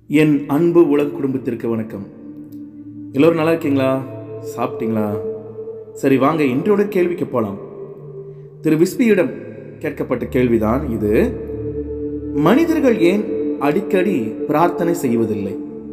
என் அன்பு உலக குடும்பத்திற்கு வணக்கம். எல்லோரும் நல்லா இருக்கீங்களா? சாப்பிட்டீங்களா? சரி, வாங்க இன்றோட கேள்விக்கு போகலாம். திரு விஸ்பியிடம் கேட்கப்பட்ட கேள்விதான் இது. மனிதர்கள் ஏன் அடிக்கடி பிரார்த்தனை செய்வதில்லை?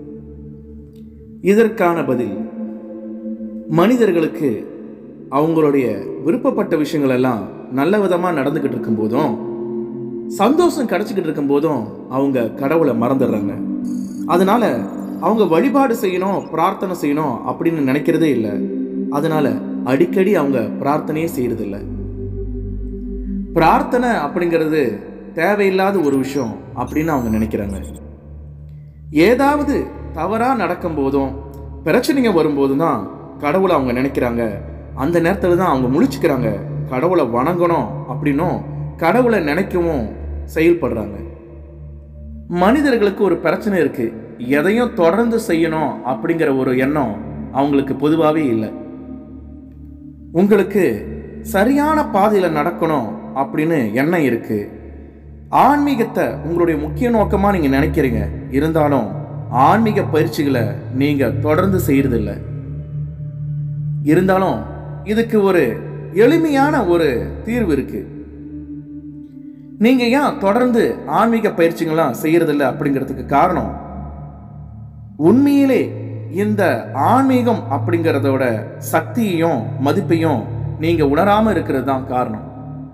இதற்கான பதில், மனிதர்களுக்கு அவங்களுடைய விருப்பப்பட்ட விஷயங்கள் எல்லாம் நல்ல விதமாக நடந்துக்கிட்டு இருக்கும் போதும், சந்தோஷம் கிடைச்சிக்கிட்டு இருக்கும் போதும் அவங்க கடவுளை மறந்துடுறாங்க. அதனால அவங்க வழிபாடு செய்யணும், பிரார்த்தனை செய்யணும் அப்படின்னு நினைக்கிறதே இல்லை. அதனால அடிக்கடி அவங்க பிரார்த்தனையே செய்யறதில்லை. பிரார்த்தனை அப்படிங்கிறது தேவையில்லாத ஒரு விஷயம் அப்படின்னு அவங்க நினைக்கிறாங்க. ஏதாவது தவறா நடக்கும் போதும், பிரச்சனைங்க வரும்போதும் தான் கடவுளை அவங்க நினைக்கிறாங்க. அந்த நேரத்தில் தான் அவங்க முழிச்சுக்கிறாங்க, கடவுளை வணங்கணும் அப்படின்னும் கடவுளை நினைக்கவும் செயல்படுறாங்க. மனிதர்களுக்கு ஒரு பிரச்சனை இருக்கு, எதையும் தொடர்ந்து செய்யணும் அப்படிங்கிற ஒரு எண்ணம் அவங்களுக்கு பொதுவாகவே இல்லை. உங்களுக்கு சரியான பாதையில் நடக்கணும் அப்படின்னு எண்ணம் இருக்கு. ஆன்மீகத்தை உங்களுடைய முக்கிய நோக்கமாக நீங்கள் நினைக்கிறீங்க. இருந்தாலும் ஆன்மீக பயிற்சிகளை நீங்கள் தொடர்ந்து செய்யறதில்லை. இருந்தாலும் இதுக்கு ஒரு எளிமையான ஒரு தீர்வு இருக்கு. நீங்க ஏன் தொடர்ந்து ஆன்மீக பயிற்சிகள்லாம் செய்யறதில்லை அப்படிங்கிறதுக்கு காரணம், உண்மையிலே இந்த ஆன்மீகம் அப்படிங்கிறதோட சக்தியையும் மதிப்பையும் நீங்க உணராம இருக்கிறது தான் காரணம்.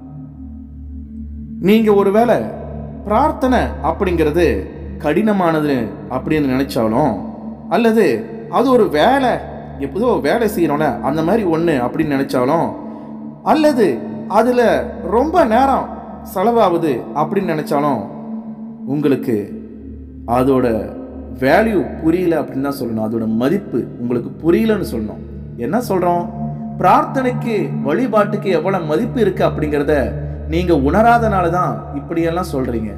நீங்க ஒருவேளை பிரார்த்தனை அப்படிங்கிறது கடினமானது அப்படின்னு நினைச்சாலும், அல்லது அது ஒரு வேலை, எப்போதோ வேலை செய்யறோம்ல அந்த மாதிரி ஒண்ணு அப்படின்னு நினைச்சாலும், அல்லது அதுல ரொம்ப நேரம் செலவாகுது அப்படின்னு நினைச்சாலும், உங்களுக்கு அதோட வேல்யூ புரியல அப்படின்னு தான் சொல்லணும். அதோட மதிப்பு உங்களுக்கு புரியலன்னு சொல்லணும். என்ன சொல்றோம்? பிரார்த்தனைக்கு, வழிபாட்டுக்கு எவ்வளவு மதிப்பு இருக்கு அப்படிங்கிறத நீங்க உணராதனால தான் இப்படியெல்லாம் சொல்றீங்க.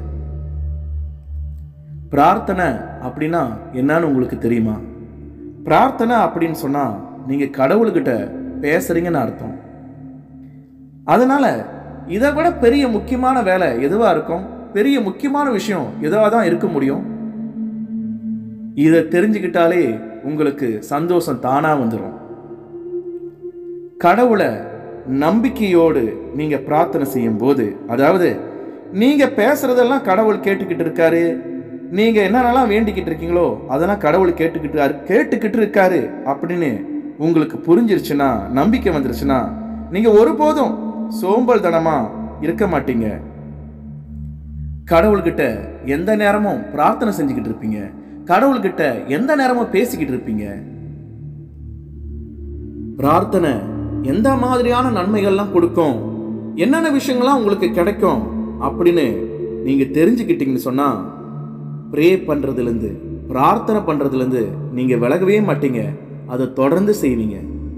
பிரார்த்தனை அப்படின்னா என்னன்னு உங்களுக்கு தெரியுமா? பிரார்த்தனை அப்படின்னு சொன்னா நீங்க கடவுள்கிட்ட பேசுறீங்கன்னு அர்த்தம். அதனால இதை விட பெரிய முக்கியமான வேலை எதுவா இருக்கும்? பெரிய முக்கியமான விஷயம் எதுவா தான் இருக்க முடியும்? இதை தெரிஞ்சுக்கிட்டாலே உங்களுக்கு சந்தோஷம் தானா வந்துடும். கடவுளை நம்பிக்கையோடு நீங்க பிரார்த்தனை செய்யும் போது, அதாவது நீங்க பேசுறதெல்லாம் கடவுள் கேட்டுக்கிட்டு இருக்காரு, நீங்க என்னென்னலாம் வேண்டிக்கிட்டு இருக்கீங்களோ அதெல்லாம் கடவுள் கேட்டுக்கிட்டு இருக்காரு அப்படின்னு உங்களுக்கு புரிஞ்சிருச்சுன்னா, நம்பிக்கை வந்துருச்சுன்னா, நீங்க ஒருபோதும் சோம்பல் தனமா இருக்க மாட்டீங்க. கடவுள்கிட்ட எந்த நேரமும் பிரார்த்தனை செஞ்சுக்கிட்டு இருப்பீங்க. கடவுள்கிட்ட எந்த நேரமும் பேசிக்கிட்டு இருப்பீங்க. பிரார்த்தனை எந்த மாதிரியான நன்மைகள்லாம் கொடுக்கும், என்னென்ன விஷயங்கள்லாம் உங்களுக்கு கிடைக்கும் அப்படின்னு நீங்க தெரிஞ்சுக்கிட்டீங்கன்னு சொன்னா, ப்ரே பண்றதுலேருந்து, பிரார்த்தனை பண்றதுலேருந்து நீங்க விலகவே மாட்டீங்க. அதை தொடர்ந்து செய்வீங்க.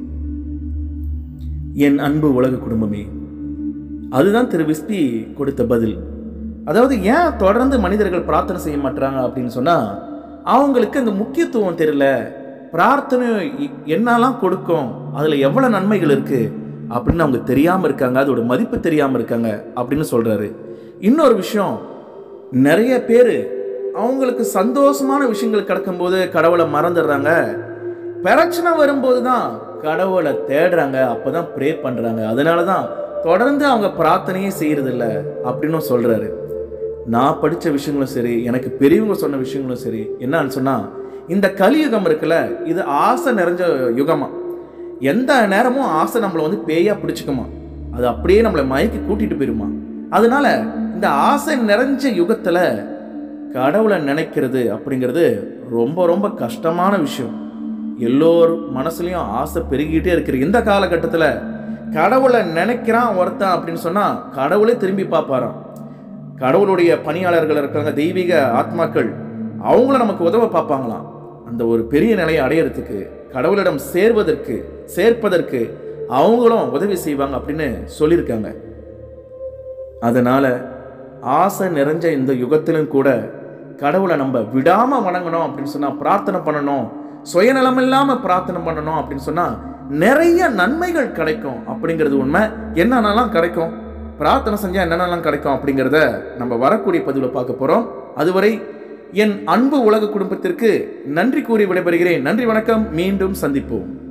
என் அன்பு உலக குடும்பமே, அதுதான் திரு விஸ்பி கொடுத்த பதில். அதாவது ஏன் தொடர்ந்து மனிதர்கள் பிரார்த்தனை செய்ய மாட்டாங்க அப்படின்னு சொன்னா, அவங்களுக்கு அந்த முக்கியத்துவம் தெரியல. பிரார்த்தனை என்னெல்லாம் கொடுக்கும், அதுல எவ்வளவு நன்மைகள் இருக்கு அப்படின்னு அவங்க தெரியாம இருக்காங்க, அதோட மதிப்பு தெரியாம இருக்காங்க அப்படின்னு சொல்றாரு. இன்னொரு விஷயம், நிறைய பேர் அவங்களுக்கு சந்தோஷமான விஷயங்கள் கிடைக்கும் போது கடவுளை மறந்துடுறாங்க. பிரச்சனை வரும்போது தான் கடவுளை தேடுறாங்க, அப்பதான் ப்ரே பண்றாங்க. அதனாலதான் தொடர்ந்து அவங்க பிரார்த்தனையே செய்யறதில்லை அப்படின்னு சொல்றாரு. நான் படித்த விஷயங்களும் சரி, எனக்கு பெரியவங்க சொன்ன விஷயங்களும் சரி, என்னன்னு சொன்னா, இந்த கலியுகம் இருக்குல்ல, இது ஆசை நிறைஞ்ச யுகமா. எந்த நேரமும் ஆசை நம்மளை பேயா பிடிச்சுக்குமா, அது அப்படியே நம்மளை மயக்கி கூட்டிட்டு போயிருமா. அதனால இந்த ஆசை நிறைஞ்ச யுகத்துல கடவுளை நினைக்கிறது அப்படிங்கிறது ரொம்ப ரொம்ப கஷ்டமான விஷயம். எல்லோரும் மனசுலயும் ஆசை பெருகிட்டே இருக்கிற இந்த காலகட்டத்தில் கடவுளை நினைக்கிறான் ஒருத்தன் அப்படின்னு சொன்னா, கடவுளே திரும்பி பார்ப்பாராம். கடவுளுடைய பணியாளர்கள் இருக்காங்க, தெய்வீக ஆத்மாக்கள், அவங்கள நமக்கு உதவ பார்ப்பாங்களாம். அந்த ஒரு பெரிய நிலையை அடையிறதுக்கு, கடவுளிடம் சேர்ப்பதற்கு அவங்களும் உதவி செய்வாங்க அப்படின்னு சொல்லியிருக்காங்க. அதனால ஆசை நிறைஞ்ச இந்த யுகத்திலும் கூட கடவுளை நம்ம விடாம வணங்கணும் அப்படின்னு சொன்னா, பிரார்த்தனை பண்ணணும், சுயநலம் இல்லாம பிரார்த்தனை பண்ணணும் அப்படின்னு சொன்னா நிறைய நன்மைகள் கிடைக்கும் அப்படிங்கிறது உண்மை. என்னென்னலாம் கிடைக்கும், பிரார்த்தனை செஞ்சா என்னென்னலாம் கிடைக்கும் அப்படிங்கிறத நம்ம வரக்கூடிய பதிவில் பார்க்க போறோம். அதுவரை என் அன்பு உலக குடும்பத்திற்கு நன்றி கூறி விடைபெறுகிறேன். நன்றி, வணக்கம். மீண்டும் சந்திப்போம்.